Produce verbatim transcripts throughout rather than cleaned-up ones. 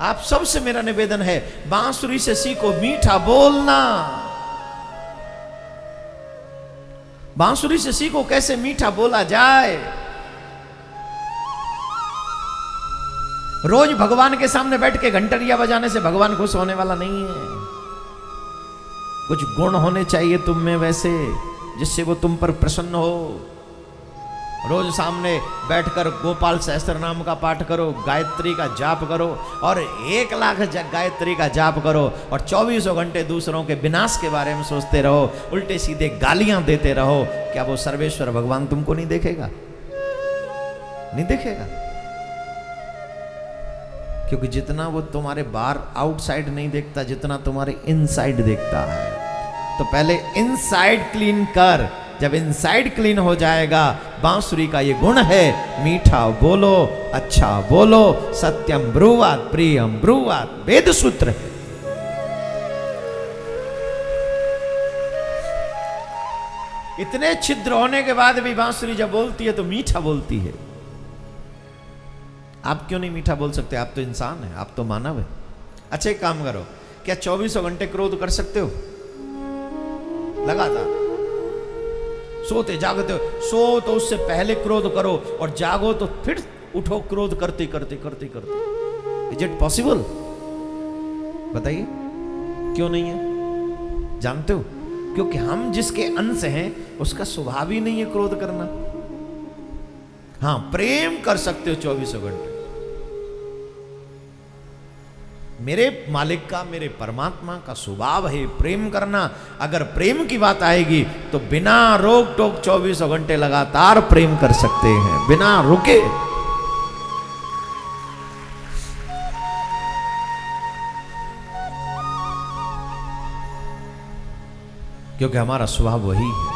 आप सबसे मेरा निवेदन है, बांसुरी से सीखो मीठा बोलना। बांसुरी से सीखो कैसे मीठा बोला जाए। रोज भगवान के सामने बैठ के घंटरिया बजाने से भगवान खुश होने वाला नहीं है। कुछ गुण होने चाहिए तुम में वैसे, जिससे वो तुम पर प्रसन्न हो। रोज सामने बैठकर गोपाल सहस्त्र नाम का पाठ करो, गायत्री का जाप करो, और एक लाख गायत्री का जाप करो, और चौबीसों घंटे दूसरों के विनाश के बारे में सोचते रहो, उल्टे सीधे गालियां देते रहो। क्या वो सर्वेश्वर भगवान तुमको नहीं देखेगा? नहीं देखेगा, क्योंकि जितना वो तुम्हारे बाहर आउटसाइड नहीं देखता, जितना तुम्हारे इनसाइड देखता है। तो पहले इनसाइड क्लीन कर। जब इनसाइड क्लीन हो जाएगा, बांसुरी का ये गुण है, मीठा बोलो, अच्छा बोलो, सत्यम ब्रुवात प्रियम ब्रुवात, वेद सूत्र है। इतने छिद्र होने के बाद भी बांसुरी जब बोलती है तो मीठा बोलती है। आप क्यों नहीं मीठा बोल सकते? आप तो इंसान है, आप तो मानव है। अच्छा एक काम करो, क्या चौबीसों घंटे क्रोध कर सकते हो? लगातार सोते जागते हो, सो तो उससे पहले क्रोध करो, और जागो तो फिर उठो क्रोध करते करते करते करते। Is it possible? बताइए क्यों नहीं है? जानते हो, क्योंकि हम जिसके अंश हैं उसका स्वभाव ही नहीं है क्रोध करना। हाँ, प्रेम कर सकते हो चौबीसों घंटे। मेरे मालिक का, मेरे परमात्मा का स्वभाव है प्रेम करना। अगर प्रेम की बात आएगी तो बिना रोक टोक चौबीसों घंटे लगातार प्रेम कर सकते हैं, बिना रुके। क्योंकि हमारा स्वभाव वही है।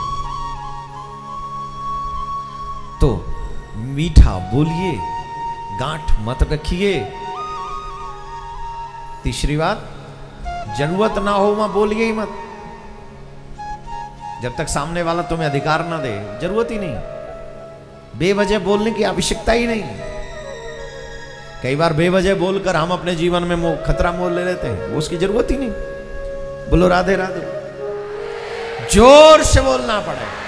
तो मीठा बोलिए, गांठ मत रखिए। तीसरी बात, जरूरत ना हो वहां बोलिए ही मत। जब तक सामने वाला तुम्हें अधिकार ना दे, जरूरत ही नहीं। बेवजह बोलने की आवश्यकता ही नहीं। कई बार बेवजह बोलकर हम अपने जीवन में मो, खतरा मोल ले लेते हैं, वो उसकी जरूरत ही नहीं। बोलो राधे राधे। जोर से बोलना पड़ेगा।